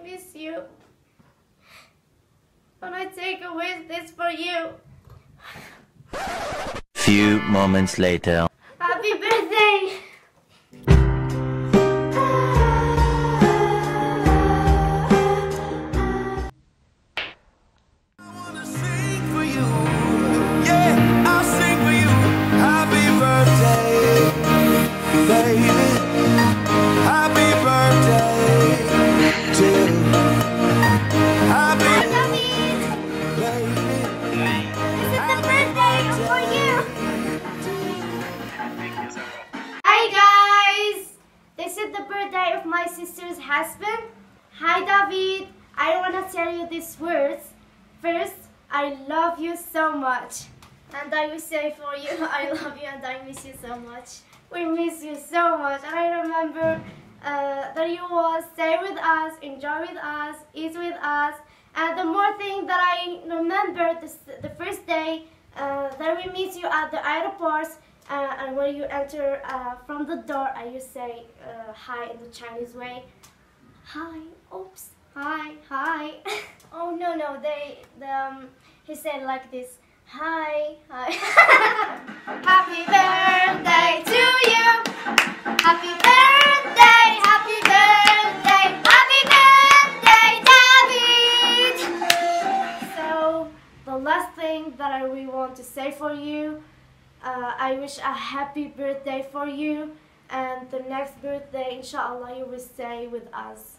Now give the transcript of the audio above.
miss you. When I take a wish this for you. Few moments later. Happy birthday! My sister's husband. Hi David, I want to tell you these words. First, I love you so much. And I will say for you, I love you and I miss you so much. We miss you so much. And I remember that you will stay with us, enjoy with us, eat with us. And the more thing that I remember, the first day that we meet you at the airport. And when you enter from the door, you say hi in the Chinese way. Hi, oops, hi, hi. Oh no, he said like this. Hi, hi. Happy birthday to you. Happy birthday, happy birthday, happy birthday, David. So the last thing that I really want to say for you. I wish a happy birthday for you, and the next birthday, inshallah, you will stay with us.